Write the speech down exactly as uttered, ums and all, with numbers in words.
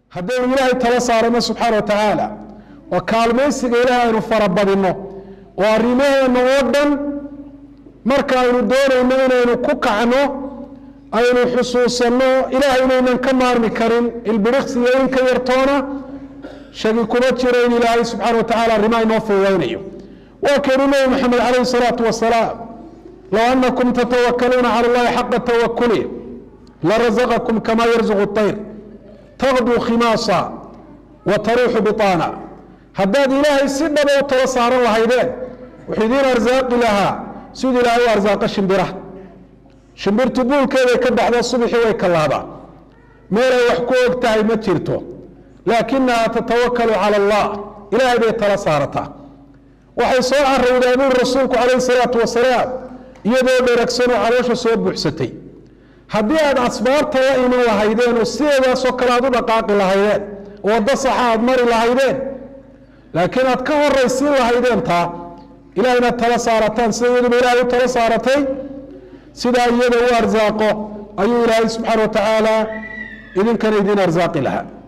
haddaynu ilaahay tala saarano subxaana wa tacaala oo kaalmaysiga ilaahay aynu farabadinno oo arrimaheena oo dhan marka aynu doonayno inaynu ku kacno aynu xusuusanno ilaahay inaynan ka maarmi karin ilbiriqsiga in ka yartoona shaki kuma jiro in ilaahay subxaana wa tacaala arrimaha inoo fududaynayo waa keenu nebi maxamed calayhi salaatu wasalaam low annakum tatawakkaluuna cala allahi xaqa tawakuli larazaqakum kama yarzuqu الطayr tagduu khimaasa wa taruuxu bitaana haddaad ilaahay si dhaba u tala saaran lahaydeen wuxuu idiin arsaaqi lahaa siduu ilaahay u arsaaqa shimbiraha shimbirtu buulkeeday ka baxda subaxii way kallaabaa meelay wax ku og tahay ma jirto laakinaha tatawakalu cala allah ilaahay bay tala saarataa waxay soo carowdaa buri rasuulku calayhi salaatu wasalaam iyadoo dheragsanoo caloosha soo buuxsatay haddii aad asbaabta la iman lahaydeen oo sideedaasoo kale aad u dhaqaaqi lahaydeen oo waddo saxa aad mari lahaydeen laakiin aad ka horaysiin lahaydeen taa ilahay inaad tala saarataan sida iyaduba ilaahay u tala saaratay sidaa iyada u arsaaqo ayuu ilaahay subxaana wa tacaala idinkana idin arsaaqi lahaa